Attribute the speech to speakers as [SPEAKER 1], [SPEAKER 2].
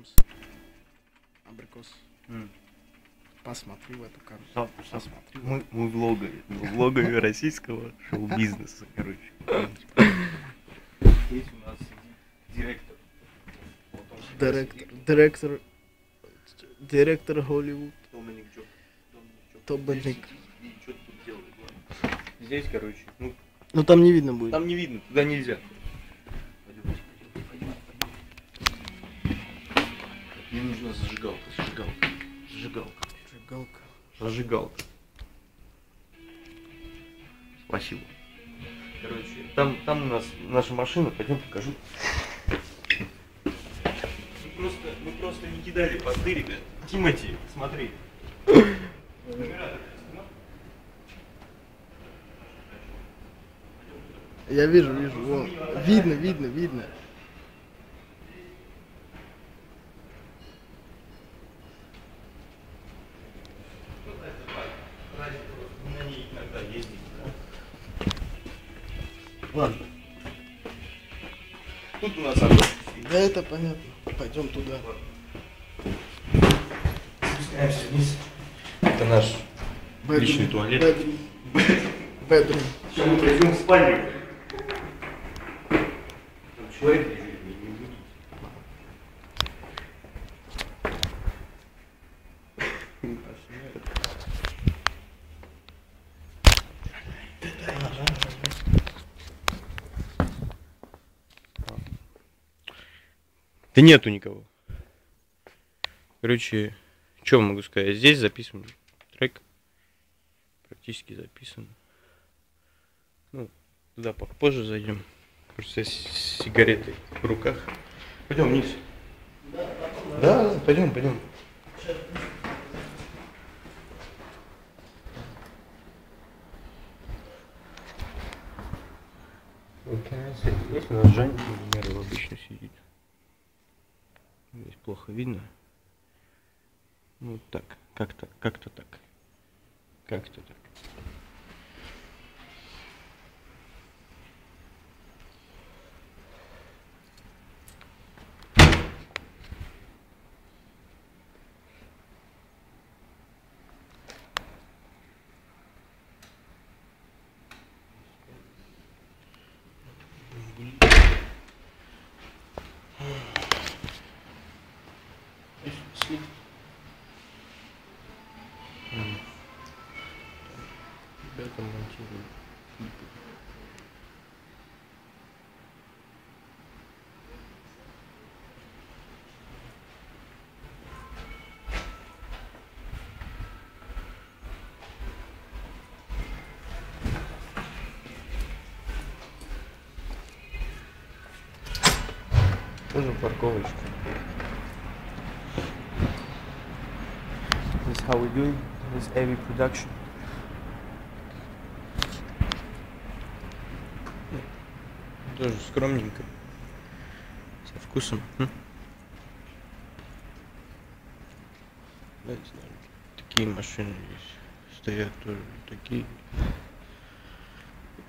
[SPEAKER 1] абрикос. Абрикос. Посмотри в эту карту. Посмотри.
[SPEAKER 2] Мы влогове российского шоу-бизнеса, короче. Здесь у нас сидит директор.
[SPEAKER 1] Директор Голливуд.
[SPEAKER 2] Доминик Джоб.
[SPEAKER 1] Доминик.
[SPEAKER 2] И что ты тут делаешь, ладно? Здесь, короче,
[SPEAKER 1] Ну там не видно будет.
[SPEAKER 2] там не видно, туда нельзя. Пойдем. Мне нужна зажигалка. Спасибо. Короче, там у нас наша машина, пойдем покажу. Мы просто не кидали посты, ребят. Тимати, смотри.
[SPEAKER 1] Я вижу, вон. Видно.
[SPEAKER 2] На ней иногда ездить. Ладно. Тут у нас огонь.
[SPEAKER 1] Да это понятно. Пойдем туда.
[SPEAKER 2] Спускаемся вниз. Это наш личный туалет.
[SPEAKER 1] Бедрум.
[SPEAKER 2] Сейчас мы пойдем в спальню. Там человек лежит, не будете. Да нету никого. Короче, что могу сказать? Здесь записан трек. Практически записан. Ну, туда попозже зайдем. Просто с сигаретой в руках. Пойдем вниз. Да, пойдем. Здесь у нас Жень, например, обычно сидит. Здесь плохо видно. Ну так, как-то так. Ребята монтируют клипы. Тоже парковочка. This is how we do it. This is heavy production. Тоже скромненько. Со вкусом. Да, не знаю. Такие машины здесь стоят тоже. Такие.